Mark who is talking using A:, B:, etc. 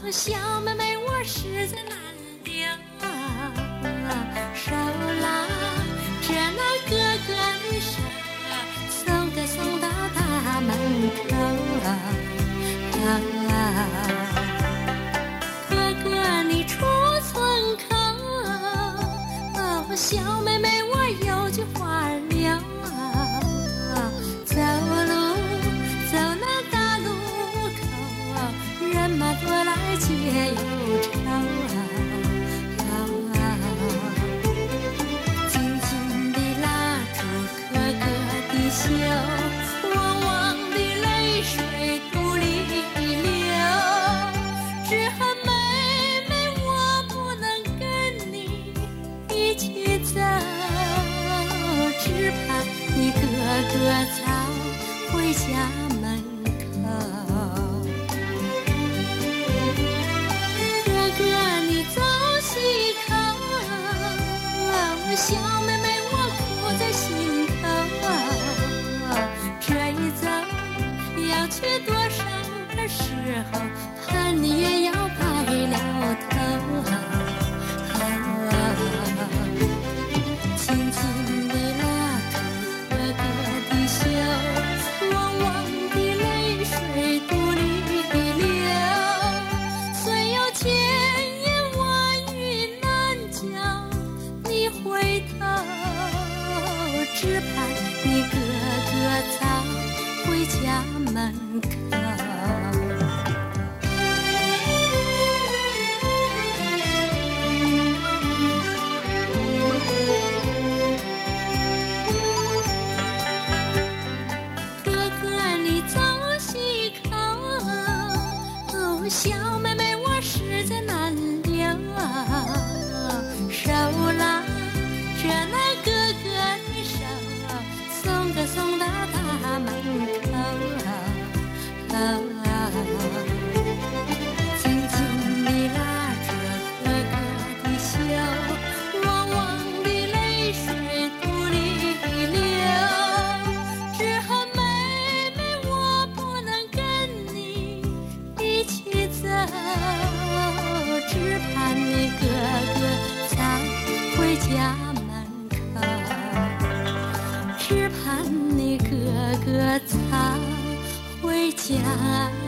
A: 小妹妹，我实在难留手拉着那哥哥的手，送到大门口。哥哥你出村口，小妹妹我有句话留。走路走那大路口，人马多来皆忧愁。紧紧地拉住哥哥的袖，汪汪的泪水肚里流。只恨妹妹我不能跟你一起走，只盼你哥哥早回家门口。哥哥你走西口，小妹妹我苦在心头。这一走要去多少个时候，盼你也要白了头。轻轻地拉住哥哥的袖，汪汪的泪水肚里流。虽有千言万语难讲，你回头，只盼你哥哥早回家门口。小妹妹我实在难留手拉着那哥哥的手，送到大门口。紧紧地拉着哥哥的袖，汪汪的泪水肚里流。只恨妹妹我不能跟你一起走，只盼你哥哥早回家门口。只盼你哥哥早回家